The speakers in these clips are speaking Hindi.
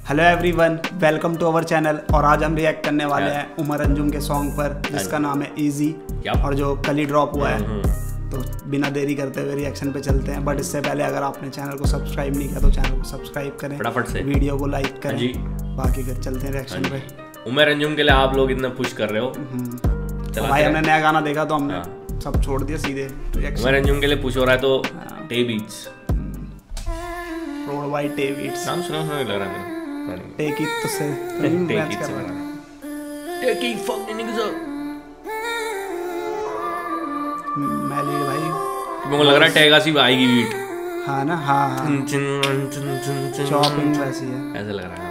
Hello everyone, welcome to our channel. और आज हम रिएक्ट करने वाले हैं उमर अंजुम के सॉन्ग पर जिसका नाम है इजी और जो कल ही ड्रॉप हुआ है। तो बिना देरी करते हुए रिएक्शन पे चलते हैं। बट इससे पहले अगर आपने चैनल को सब्सक्राइब नहीं किया तो चैनल को सब्सक्राइब करें, फटाफट से वीडियो को लाइक करें जी। बाकी फिर चलते हैं रिएक्शन पे। उमर अंजुम के लिए आप लोग इतना पुश कर रहे हो। भाई हमने नया गाना देखा तो हमने सब छोड़ दिया सीधे रिएक्शन। उमर अंजुम के लिए पुश हो रहा है तो Tay beats, road by Tay beats नाम सुना लग रहा है। टेक इट तो से मैच कर रहा है। टेक इट फक निगज़ मैली भाई, मुझे लग रहा है टैगासी आएगी बीट। हाँ ना, हाँ चॉपिंग वैसी है, ऐसा लग रहा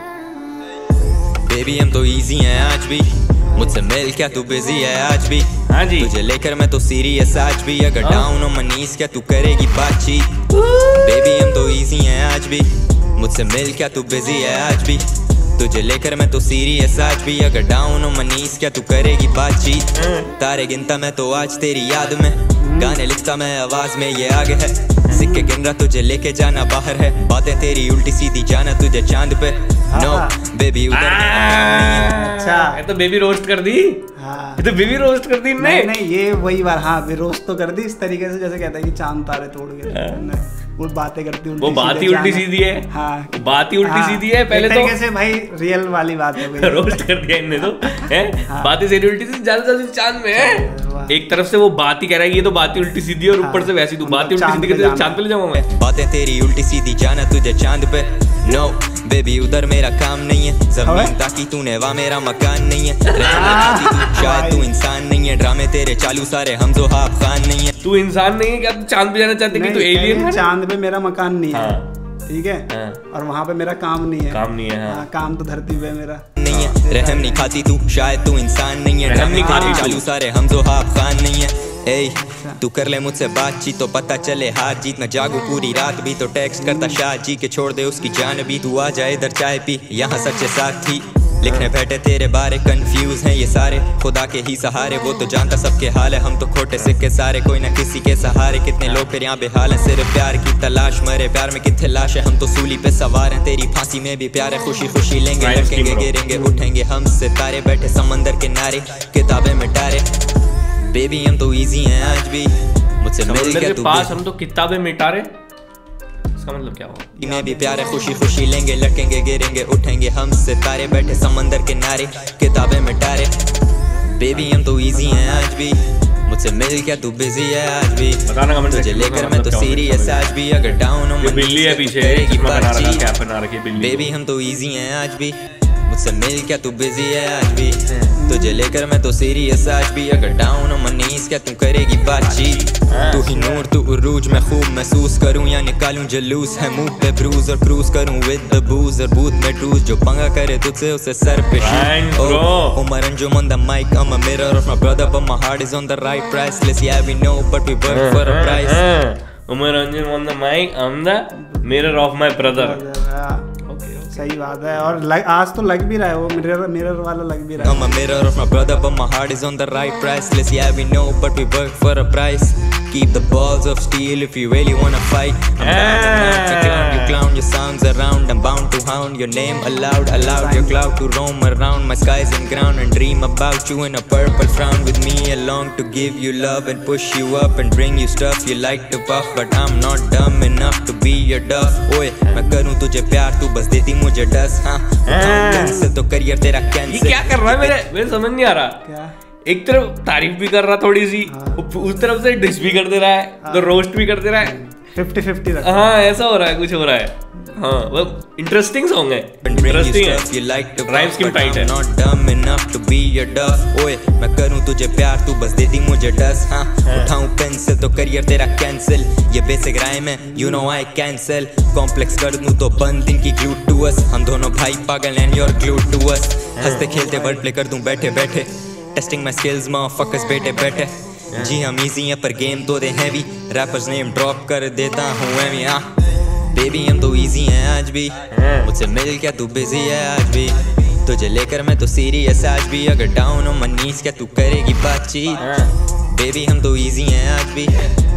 है। बेबी हम तो इजी हैं आज भी, मुझसे मिल क्या तू बिजी है आज भी। हाँ जी, तुझे लेकर मैं तो सीरियस आज भी। अगर डाउन हो मनीस क्या तू करेगी बातचीत। बेबी हम तो इजी हैं आज भी, मुझसे मिल क्या तू बिजी है आज भी। तुझे लेकर मैं तो सीरियस आज भी। अगर डाउन हो मनीस क्या तू करेगी बातचीत। तारे गिनता मैं तो आज तेरी याद में, गाने लिखता मैं आवाज में ये आगे है। सिक्के गिन रहा तुझे लेके जाना बाहर है। बातें तेरी उल्टी सीधी जाना तुझे चांद पे। नो बेबी उधर अच्छा, ये तो बेबी रोस्ट कर दी। हाँ ये तो बेबी रोस्ट कर दी। नहीं ये वही बात, हाँ रोस्ट तो कर दी इस तरीके से जैसे कहता है कि चांद तारे तोड़ के वो बातें करती वो बात ही उल्टी सीधी है। हाँ बात ही उल्टी सीधी है। पहले तो कैसे भाई रियल वाली बात है, रोस्ट कर दिया इनने तो हैं। बातें सीधी उल्टी सीधी ज्यादा चांद में है। एक तरफ से वो बात ही कह रहा है ये तो बात ही उल्टी सीधी है और ऊपर से वैसी तू बात ही उल्टी सीधी कहते चांद पे ले जाऊंगा मैं। बातें तेरी उल्टी सीधी जाना तुझे चांद पे। नो बेबी उधर मेरा काम नहीं है। जमीन ताकि तूने वहाँ मेरा मकान नहीं है। शायद तू इंसान नहीं है। ड्रामे तेरे चालू सारे हम जो हाफ खान नहीं है। तू इंसान नहीं है क्या? तू चांद पे जाना चाहती है? तू एलियन है? चांद पे मेरा मकान नहीं है, ठीक है, और वहाँ पे मेरा काम नहीं है। काम नहीं है, हाँ। काम तो धरती पे मेरा नहीं है। रहम नहीं खाती तू, शायद तू इंसान नहीं है। रहम नहीं खाती चालू सारे हम जो हाफ खान नहीं है। ए तू कर ले मुझसे बातचीत तो पता चले हार जीत। न जागू पूरी रात भी तो टेक्स्ट करता शाह जी के छोड़ दे उसकी जान भी। तू आ जाए इधर चाय पी, यहाँ सच्चे साथ थी। लिखने बैठे तेरे बारे कंफ्यूज हैं ये सारे, खुदा के ही सहारे। वो तो जानता सबके हाल है, हम तो खोटे सिक्के सारे। कोई ना किसी के सहारे, कितने लोग फिर यहाँ बेहाल हैं। सिर्फ प्यार की तलाश, मरे प्यार में कितने लाश है। हम तो सूली पे सवार हैं, तेरी फांसी में भी प्यार है। खुशी खुशी लेंगे, लड़केंगे, गिरेंगे, उठेंगे हम सितारे। बैठे समंदर किनारे, किताबें मिटारे। बेबी हम तो इजी हैं आज भी, मुझसे मिल के तू पास हम तो किताबें मिटारे। इसका मतलब क्या हुआ? में भी प्यार है। खुशी खुशी लेंगे, लड़केंगे, गिरेंगे, उठेंगे हम सितारे। बैठे समंदर किनारे, किताबें मिटारे। बेबी हम तो इजी हैं आज भी, मुझसे मिल क्या तू बिजी है आज भी। तुझे लेकर मैं तो सीरियस आज भी। अगर डाउन हो बिल्ली है पीछे, बेबी हम तो इजी हैं आज भी, मुझसे मिल क्या तू बिजी है आज भी। तुझे लेकर मैं तो सीरियस आज भी। अगर डाउन हो मनीस क्या तू करेगी बातचीत। तू ही नूर तू उरूज मैं खूब महसूस करूं या निकालूं जलूस है मुंह पे ब्रूज और क्रूज करूं विद द बूज और बूथ में ट्रूज। जो पंगा करे तुझसे उसे सर पे shoot. Umar Anjum on the mic, I'm a mirror of my brother but my heart is on the right priceless. Yeah we know but we work for a price. Umar Anjum on the mic, I'm the mirror of my brother. सही बात है। और आज तो लग भी रहा है वो मिरर वाला लग भी रहा है। I'm a mirror of my brother but my heart is on the right priceless. Yeah we know but we work for a price. Keep the balls of steel if you really wanna fight. You clown your sounds around. I'm bound to hound your name aloud. Allowed your cloud to roam around my skies and ground and dream about you in a purple frown. With me along to give you love and push you up and bring you stuff you like to puff. But I'm not dumb enough to be your duff. ओए मैं करूँ तुझे प्यार तू बस देती मुझे डस। हाँ कैंसिल तो करियर तेरा कैंसिल। ये क्या कर रहा है? मेरे समझ नहीं आ रहा। क्या? एक तरफ तारीफ भी कर रहा थोड़ी सी, उस तरफ से डिस भी कर दे रहा है, तो रोस्ट भी कर दे रहा है। 50-50 रखा। हाँ ऐसा हो रहा है, कुछ हो रहा है। हाँ वो इंटरेस्टिंग सॉन्ग है, इंटरेस्टिंग है। राइम स्कीम टाइट है। Not dumb enough to be your duff. ओए मैं करूँ तुझे प्यार तू बस देती मुझे डस। हाँ उठाऊँ पेंसिल तो करियर तेरा कैंसिल। ये बेसिक राइम है you know I cancel. Complex कर दूँ तो बंद इनकी glued to us. हम दोनों भाई पागल and you're glued to us. हंसते खेलते वर्ड प्ले कर दूँ बैठे बैठे। टेस्टिंग माई स्किल्स motherfuckers बेटे बैठे। जी हम इजी हैं पर गेम तो दे हैवी। रैपर्स नेम ड्रॉप कर देता हूँ एवी। बेबी हम तो इजी हैं आज भी, मुझसे मिल क्या तू बिजी है आज भी। तुझे लेकर मैं तो सीरियस आज भी। अगर डाउन हो मनीस क्या तू करेगी बातचीत। बेबी हम तो इजी हैं आज भी,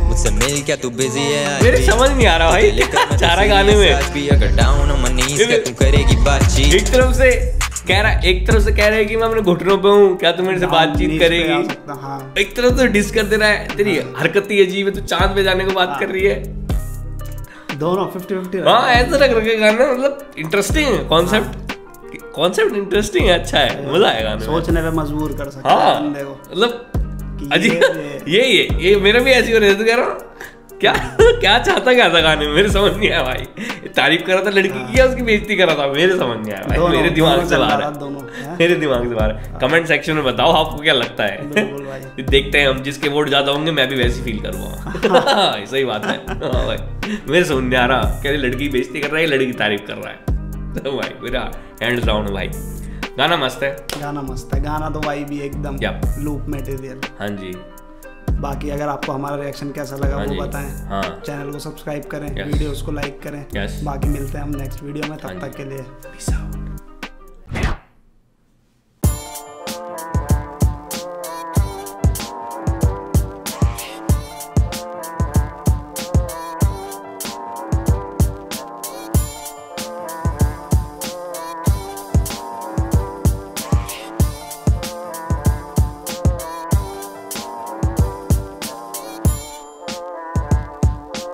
मुझसे मिल क्या तू बिजी है आज मेरे समझ नहीं आ रहा भाई क्या चाह रहा गाने में। आज भी अगर डाउन मनीष क्या तू करेगी बातचीत। एक तरफ से कह रहा है कि मैं अपने घुटनों पे हूँ, क्या तू मेरे से बातचीत करेगी। एक तरफ से डिस कर दे रहा है, तेरी हरकत ही अजीब है, तू चांद पे जाने को बात कर रही है। दोनों 50-50। हाँ ऐसा लग रहा है गाना, मतलब इंटरेस्टिंग है कॉन्सेप्ट इंटरेस्टिंग है, अच्छा है, मजा आएगा गाने में। सोचने पे मजबूर कर सकता है बंदे को, मतलब अजीब। ये मेरा भी ऐसी हो रहा है, तो कह रहा हूँ क्या चाहता क्या था गाने में, मेरे समझ नहीं आया भाई। तारीफ कर रहा था लड़की की या उसकी बेइज्जती कर रहा था, मेरे समझ नहीं आया भाई। मेरे दिमाग से बाहर है, मेरे दिमाग से बाहर है। कमेंट सेक्शन में बताओ आपको क्या लगता है। देखते हैं हम, जिसके वोट ज्यादा होंगे मैं भी वैसी फील करूंगा। सही बात है भाई, मेरे समझ नहीं आ रहा क्या लड़की बेइज्जती कर रहा है, लड़की की तारीफ कर रहा है। तो भाई मेरा हैंड्स डाउन है भाई। गाना मस्त है, गाना तो भाई भी एकदम लूप मटेरियल। हाँ जी। बाकी अगर आपको हमारा रिएक्शन कैसा लगा वो बताएं। हाँ। चैनल को सब्सक्राइब करें, वीडियोस को लाइक करें। बाकी मिलते हैं हम नेक्स्ट वीडियो में, तब तक के लिए पीस आउट।